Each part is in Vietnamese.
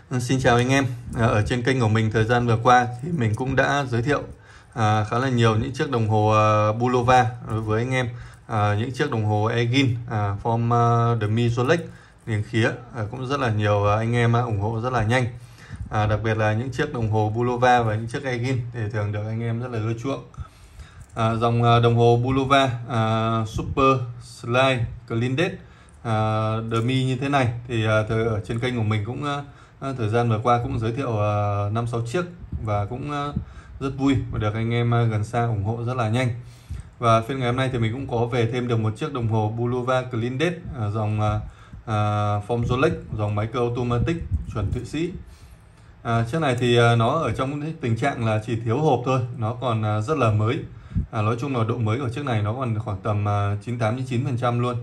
Xin chào anh em. Ở trên kênh của mình thời gian vừa qua thì mình cũng đã giới thiệu khá là nhiều những chiếc đồng hồ Bulova đối với anh em. Những chiếc đồng hồ Egin form demi Rolex liền khía cũng rất là nhiều anh em ủng hộ rất là nhanh. Đặc biệt là những chiếc đồng hồ Bulova và những chiếc Egin thì thường được anh em rất là ưa chuộng. Dòng đồng hồ Bulova Super Slide Clean Date demi như thế này thì ở trên kênh của mình cũng thời gian vừa qua cũng giới thiệu 5-6 chiếc và cũng rất vui và được anh em gần xa ủng hộ rất là nhanh. Và phiên ngày hôm nay thì mình cũng có về thêm được một chiếc đồng hồ Bulova Clean Date dòng form Rolex, dòng máy cơ automatic chuẩn Thụy Sĩ. Chiếc này thì nó ở trong tình trạng là chỉ thiếu hộp thôi, nó còn rất là mới. Nói chung là độ mới của chiếc này nó còn khoảng tầm 98-99% luôn.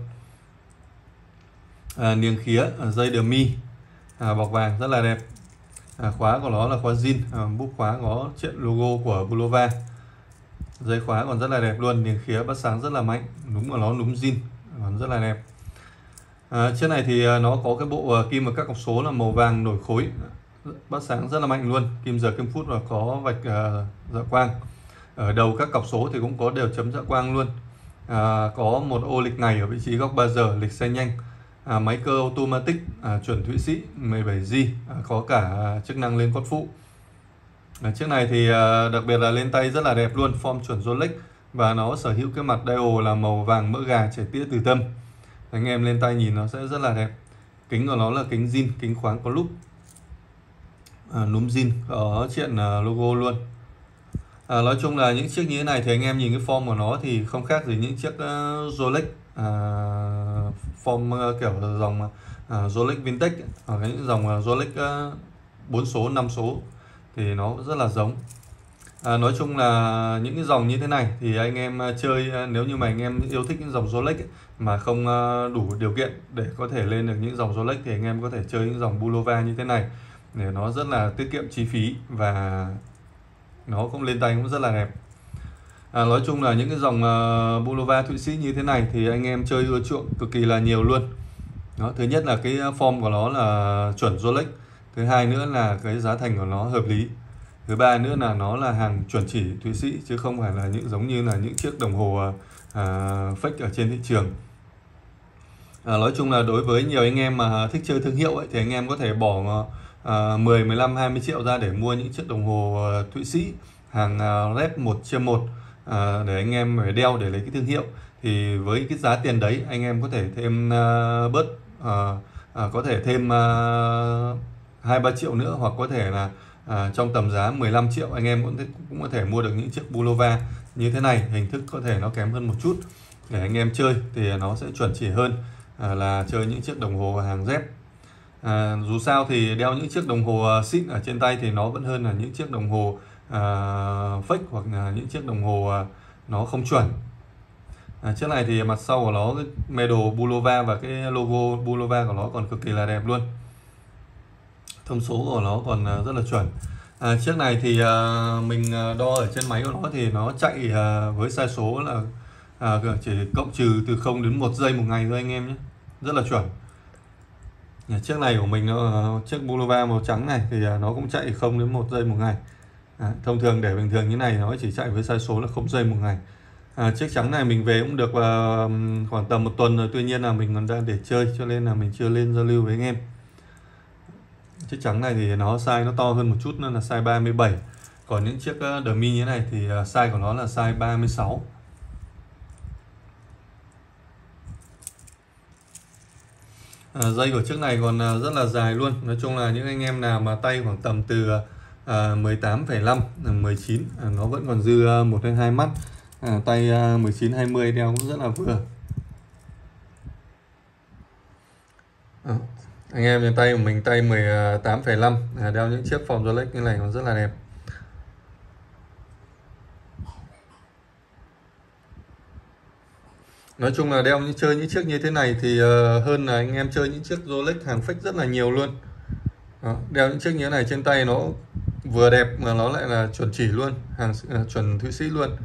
Niềng khía, dây demi bọc vàng rất là đẹp. Khóa của nó là khóa zin, búp khóa có chuyện logo của Bulova. Dây khóa còn rất là đẹp luôn, niềng khía bắt sáng rất là mạnh, đúng của nó đúng zin, còn rất là đẹp. Chiếc này thì nó có cái bộ kim và các cọc số là màu vàng nổi khối, bắt sáng rất là mạnh luôn, kim giờ kim phút và có vạch dạ quang. Ở đầu các cọc số thì cũng có đều chấm dạ quang luôn. Có một ô lịch ngày ở vị trí góc 3 giờ, lịch xe nhanh. Máy cơ automatic chuẩn Thụy Sĩ 17G, có cả chức năng lên cốt phụ. Chiếc này thì đặc biệt là lên tay rất là đẹp luôn, form chuẩn Rolex và nó sở hữu cái mặt dial là màu vàng mỡ gà chảy tỉa từ tâm. Anh em lên tay nhìn nó sẽ rất là đẹp. Kính của nó là kính zin, kính khoáng có lúp, núm zin có chuyện logo luôn. Nói chung là những chiếc như thế này thì anh em nhìn cái form của nó thì không khác gì những chiếc Rolex form kiểu dòng Rolex vintage hoặc những dòng Rolex 4 số 5 số thì nó rất là giống. Nói chung là những cái dòng như thế này thì anh em chơi, nếu như mà anh em yêu thích những dòng Rolex mà không đủ điều kiện để có thể lên được những dòng Rolex thì anh em có thể chơi những dòng Bulova như thế này để nó rất là tiết kiệm chi phí và nó cũng lên tay cũng rất là đẹp. Nói chung là những cái dòng Bulova Thụy Sĩ như thế này thì anh em chơi ưa chuộng cực kỳ là nhiều luôn. Thứ nhất là cái form của nó là chuẩn Rolex, thứ hai nữa là cái giá thành của nó hợp lý, thứ ba nữa là nó là hàng chuẩn chỉ Thụy Sĩ chứ không phải là những giống như là những chiếc đồng hồ fake ở trên thị trường. Nói chung là đối với nhiều anh em mà thích chơi thương hiệu ấy, thì anh em có thể bỏ 10, 15, 20 triệu ra để mua những chiếc đồng hồ Thụy Sĩ hàng rep 1/1 để anh em phải đeo để lấy cái thương hiệu. Thì với cái giá tiền đấy anh em có thể thêm bớt có thể thêm 2-3 triệu nữa, hoặc có thể là trong tầm giá 15 triệu anh em cũng có thể mua được những chiếc Bulova như thế này. Hình thức có thể nó kém hơn một chút để anh em chơi thì nó sẽ chuẩn chỉ hơn là chơi những chiếc đồng hồ hàng dép. Dù sao thì đeo những chiếc đồng hồ xịn ở trên tay thì nó vẫn hơn là những chiếc đồng hồ fake hoặc là những chiếc đồng hồ nó không chuẩn. Chiếc này thì mặt sau của nó cái medal Bulova và cái logo Bulova của nó còn cực kỳ là đẹp luôn, thông số của nó còn rất là chuẩn. Chiếc này thì mình đo ở trên máy của nó thì nó chạy với sai số là chỉ cộng trừ từ 0 đến 1 giây một ngày thôi anh em nhé, rất là chuẩn. Chiếc này của mình chiếc Bulova màu trắng này thì nó cũng chạy 0 đến 1 giây một ngày. Thông thường để bình thường như này nó chỉ chạy với sai số là 0 giây một ngày. Chiếc trắng này mình về cũng được khoảng tầm 1 tuần rồi, tuy nhiên là mình còn đang để chơi cho nên là mình chưa lên giao lưu với anh em. Chiếc trắng này thì nó size nó to hơn một chút, nó là size 37, còn những chiếc demi như thế này thì size của nó là size 36. Dây của chiếc này còn rất là dài luôn. Nói chung là những anh em nào mà tay khoảng tầm từ 18,5 19 nó vẫn còn dư 1 đến 2 mắt, tay 19-20 đeo cũng rất là vừa. Anh em trên tay của mình tay 18,5 đeo những chiếc form Rolex như này còn rất là đẹp. Nói chung là đeo chơi những chiếc như thế này thì hơn là anh em chơi những chiếc Rolex hàng fake rất là nhiều luôn. Đeo những chiếc như thế này trên tay nó vừa đẹp mà nó lại là chuẩn chỉ luôn, hàng chuẩn Thụy Sĩ luôn.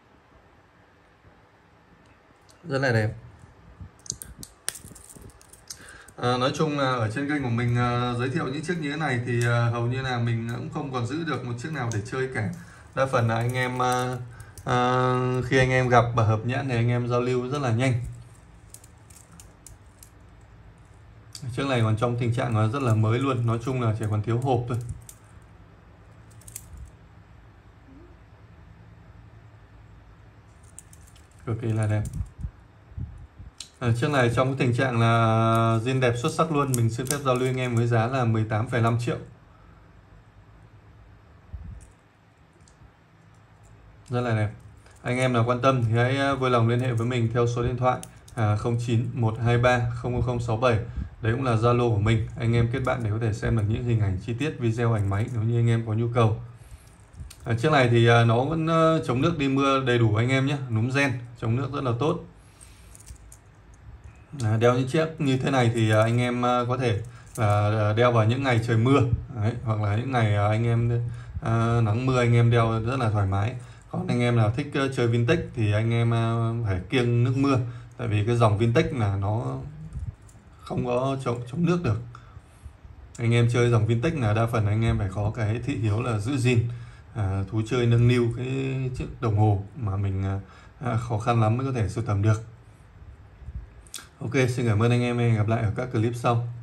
Rất là đẹp. Nói chung là ở trên kênh của mình giới thiệu những chiếc như thế này thì hầu như là mình cũng không còn giữ được một chiếc nào để chơi cả. Đa phần là anh em khi anh em gặp và hợp nhãn thì anh em giao lưu rất là nhanh. Chiếc này còn trong tình trạng nó rất là mới luôn, nói chung là chỉ còn thiếu hộp thôi. Cực kỳ là đẹp. Chiếc này trong cái tình trạng là zin đẹp xuất sắc luôn. Mình xin phép giao lưu anh em với giá là 18,5 triệu. Rất là đẹp. Anh em nào quan tâm thì hãy vui lòng liên hệ với mình theo số điện thoại 09 123 00067. Đấy cũng là Zalo của mình. Anh em kết bạn để có thể xem được những hình ảnh chi tiết, video, ảnh máy nếu như anh em có nhu cầu. Chiếc này thì nó vẫn chống nước đi mưa đầy đủ anh em nhé, núm gen, chống nước rất là tốt. Đeo những chiếc như thế này thì anh em có thể đeo vào những ngày trời mưa. Đấy, hoặc là những ngày anh em nắng mưa anh em đeo rất là thoải mái. Còn anh em nào thích chơi vintage thì anh em phải kiêng nước mưa, tại vì cái dòng vintage là nó không có chống nước được. Anh em chơi dòng vintage là đa phần anh em phải có cái thị hiếu là giữ gìn, thú chơi nâng niu cái chiếc đồng hồ mà mình khó khăn lắm mới có thể sưu tầm được. Ok, xin cảm ơn anh em, hẹn gặp lại ở các clip sau.